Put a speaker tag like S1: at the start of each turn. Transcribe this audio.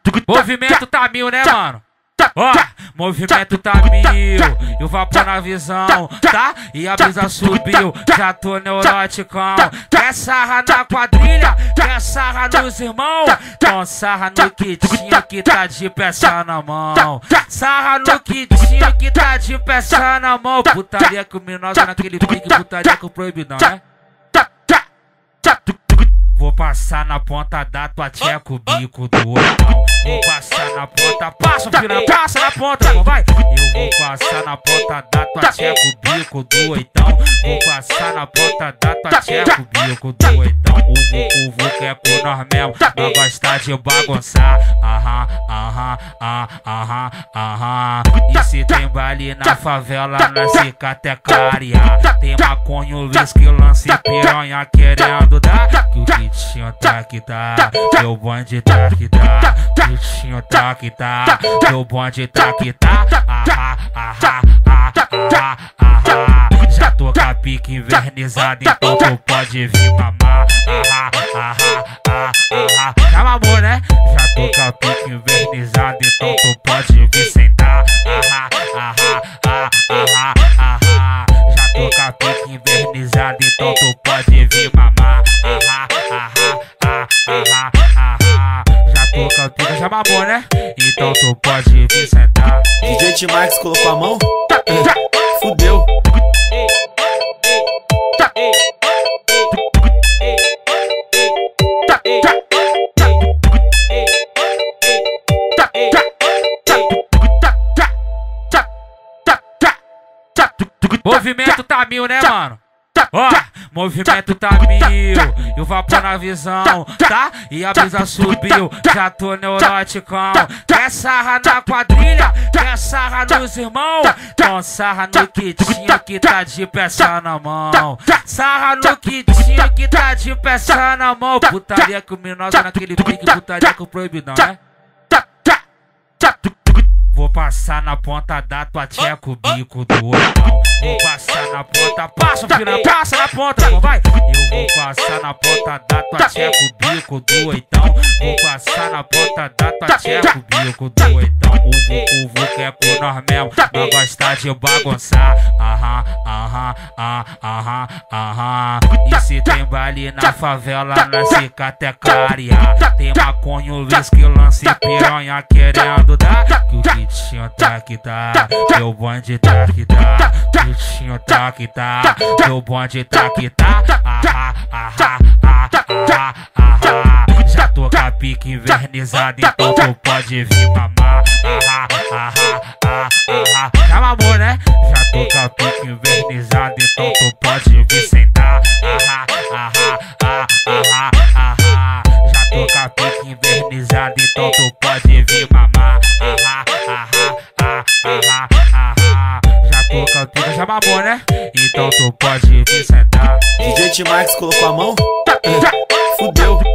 S1: Movimento tá mil, né, mano? Ó, movimento tá mil, e o vapor na visão, tá? E a brisa subiu, já tô neuroticão. Quer sarra na quadrilha, quer sarra nos irmãos, então sarra no quitinho que tá de peça na mão. Sarra no quitinho que tá de peça na mão. Putaria criminosa naquele pique, putaria com proibidão, né? Vou passar na ponta da tua tcheca o bico do oitão. Vou passar na ponta, passa filha, passa na ponta, vai. Eu vou passar na ponta da tua tcheca o bico do oitão. Vou passar na ponta da tua tcheca o bico do oitão. O vucu é com nós mesmo, nós gosta de bagunçar. Aham, aham, aham, aham. E se tem baile na favela, nós fica até clarear. Tem maconha, o whisky, lance piranha querendo dar. Que o quitinho tá que tá, meu bonde tá que tá. Quitinho tá que tá, meu bonde tá que tá. Ahá, ahá, ahá, ahá. Já tô com a pique invernizada, então tu pode vir mamar. Ahá, ahá, ahá. Já mamou, né? Já tô com a pique invernizada, então tu pode vir sentar. Ahá, ahá, ahá, ahá. Já tô com a pique invernizada, então tu pode vir mamar. Ahá, ahá, ahá, ahá. Já tô com a pique, já mamou, né? Então tu pode vir sentar.
S2: DJ T-Max colocou a mão? Fudeu.
S1: Movimento tá mil, né, mano? Ó, movimento tá mil, e o vapor na visão, tá? E a brisa subiu, já tô neuroticão. Quer sarra na quadrilha, quer sarra nos irmãos, então sarra no quitinho que tá de peça na mão. Sarra no quitinho que tá de peça na mão. Putaria criminosa naquele pique, putaria com proibidão, né? Vou passar na ponta da tua tcheca o bico do oitão. Vou passar na ponta, passa filha, passa na ponta, vai. Eu vou passar na ponta da tua tcheca o bico do oitão. Vou passar na ponta da tua tcheca o bico do oitão. O vucu é com nós mesmo, nós gosta de bagunçar. Aham, aham, aham, aham. E se tem baile na favela, nós fica até clarear. Tem maconha, o whisky, lance piranha querendo dar. Que o quitinho tá que tá, meu bonde tá que tá. Quitinho tá que tá, meu bonde tá que tá. Ahá, ahá, ahá, ahá. Já tô com a pique invernizada, então tu pode vir mamar. Ahá, ahá, ahá. Já mamou, né? Já tô com a pique invernizada, então tu pode vir sentar. Ahá, ahá, ahá, ahá. Já tô com a pique invernizada, então tu pode vir mamar. Ahá, ahá, ahá, ahá. Já tô com a pique, já mamou, né? Então tu pode vir sentar.
S2: DJ T-Max colocou a mão? Fudeu.